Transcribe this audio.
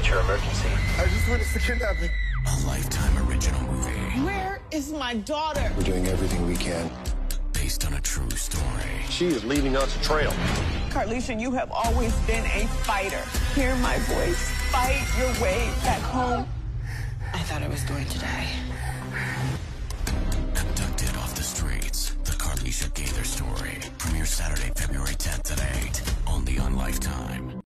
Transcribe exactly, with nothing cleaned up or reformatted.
What's your emergency? I just witnessed a kidnapping. A Lifetime original movie. Where is my daughter? We're doing everything we can. Based on a true story. She is leaving us a trail. Carlisha, you have always been a fighter. Hear my voice. Fight your way back home. I thought I was going to die.